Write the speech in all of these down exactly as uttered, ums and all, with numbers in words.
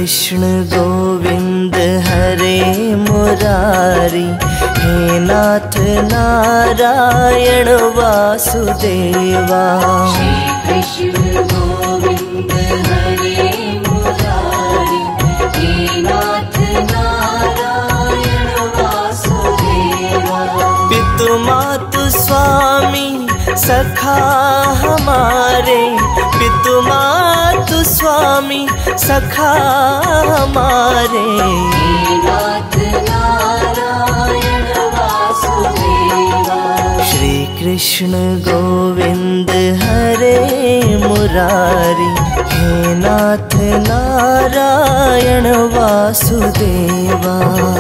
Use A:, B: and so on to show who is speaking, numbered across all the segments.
A: कृष्ण गोविंद हरे मुरारी, हे नाथ नारायण वासुदेवा।
B: श्री कृष्ण गोविंद हरे मुरारी, हे नाथ नारायण वासुदेवा।
A: पितु मातु स्वामी सखा हमारे, पितु मातु स्वामी सखा हमारे,
B: हे नाथ नारायण वासुदेवा।
A: श्री कृष्ण गोविंद हरे मुरारी, हे नाथ नारायण वासुदेवा।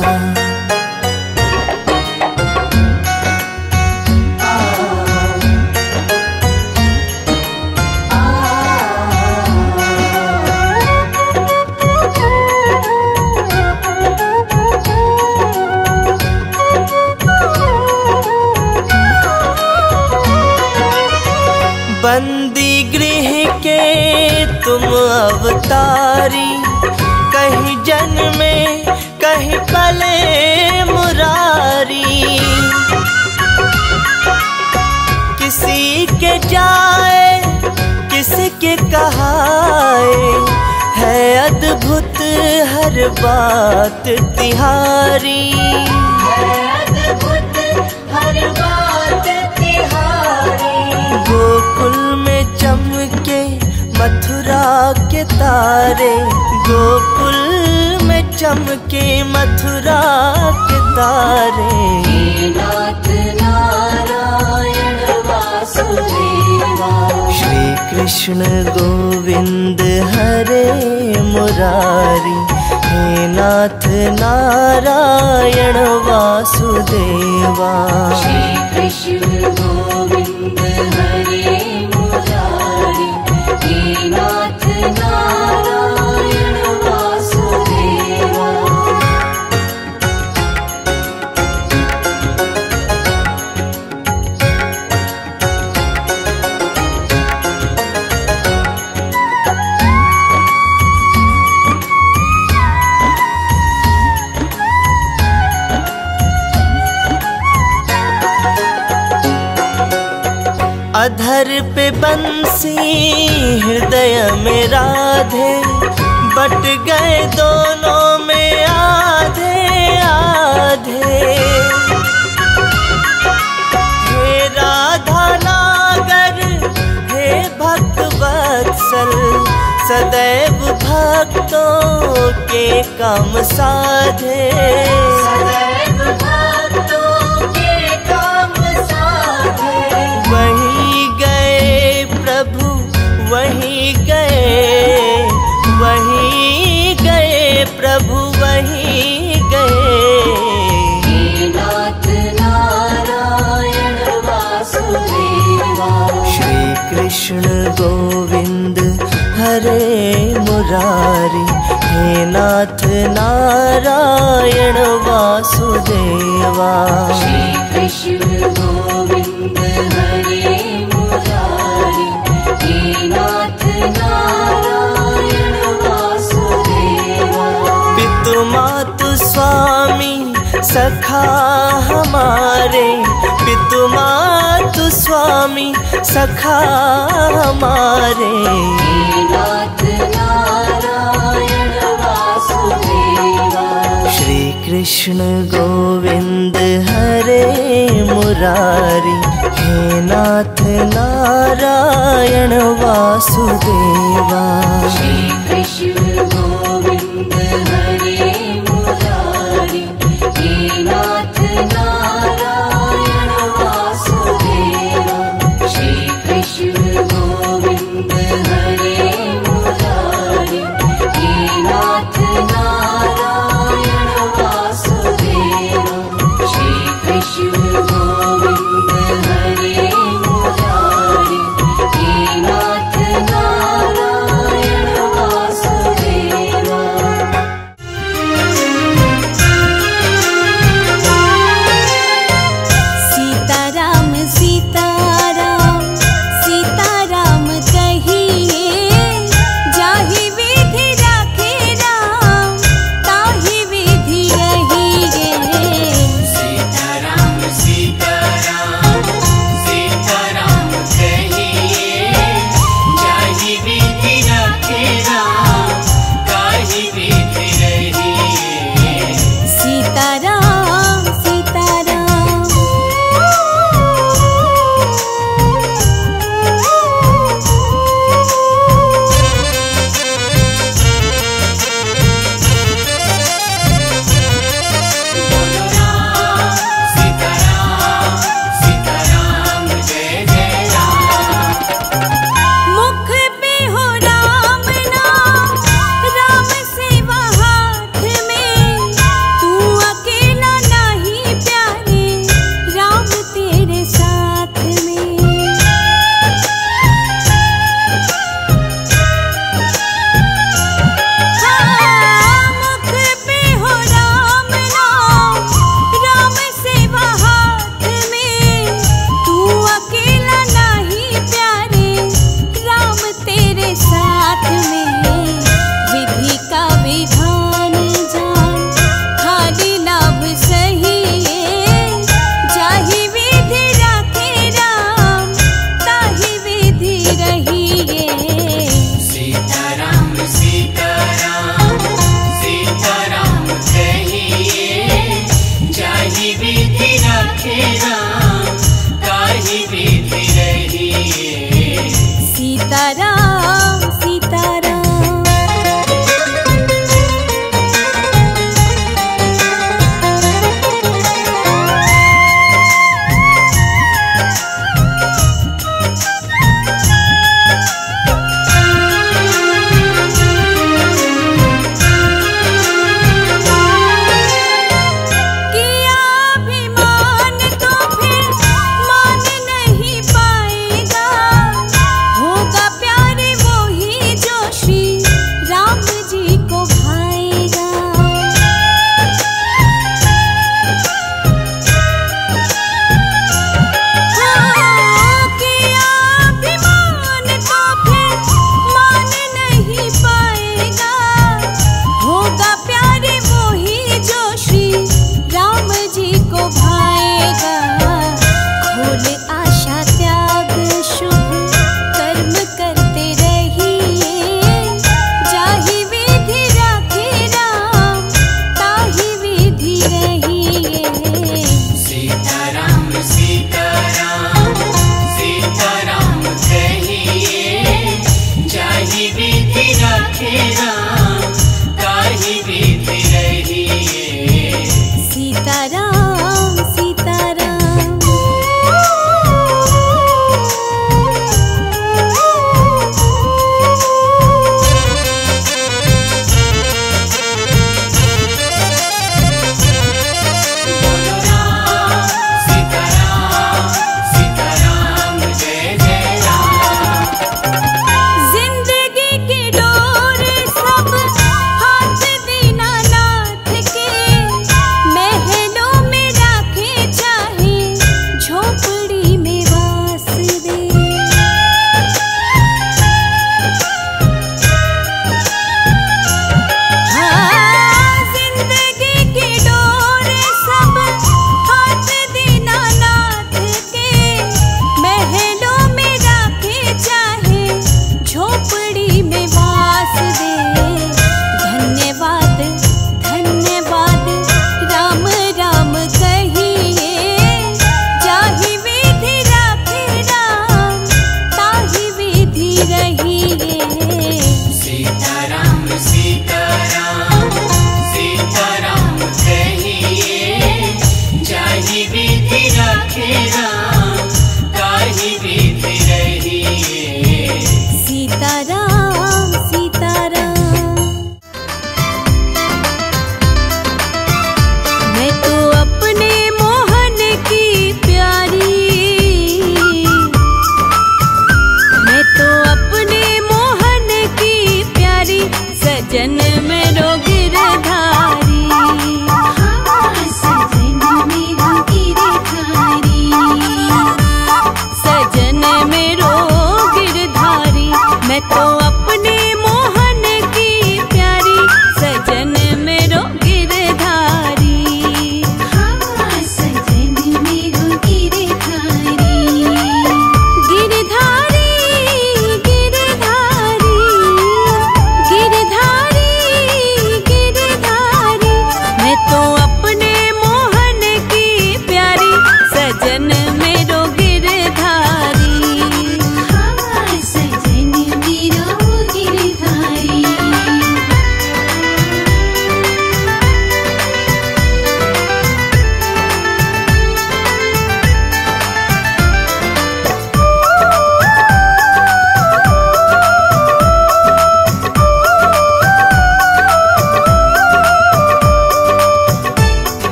A: बंदी गृह के तुम अवतारी, कहीं जन्मे कहीं पले मुरारी। किसी के जाए किसी के कहाए, है अद्भुत हर बात तिहारी। गोकुल में चमके मथुरा के तारे, गोकुल में चमके मथुरा के तारे,
B: हे नाथ नारायण वासुदेवा।
A: श्री कृष्ण गोविंद हरे मुरारी, हे नाथ नारायण वासुदेवा।
B: श्री कृष्ण गोविंद हरे मुरारी, हे नाथ नारायण वासुदेवा।
A: अधर पे बंसी हृदय में राधे, बट गए दोनों में आधे आधे। हे राधा नागर हे भक्त वत्सल, सदैव भक्तों के काम साधे।
B: सदैव भक्तों के काम साधे।
A: वहीं गए प्रभु वहीं गए, वहीं गए प्रभु वहीं गए,
B: हे नाथ नारायण वासुदेवा।
A: श्री कृष्ण गोविंद हरे मुरारी, हे नाथ नारायण वासुदेवा।
B: श्री कृष्ण गोविंद हरे मुरारी, हे नाथ नारायण वासुदेवा।
A: पितु मातु स्वामी सखा हमारे, पितु मातु स्वामी सखा हमारे,
B: हे नाथ नारायण वासुदेवा।
A: श्री कृष्ण गोविंद हरे मुरारी, हे नाथ नारायण वासुदेवा।
B: श्री कृष्ण गोविंद हरे मुरारी, हे नाथ नारायण वासुदेवा। श्री कृष्ण गोविंद हरे मुरारी, हे नाथ नारायण वासुदेवा। श्री कृष्ण गोविंद हरे मुरारी, हे नाथ नारायण वासुदेवा।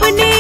B: अपने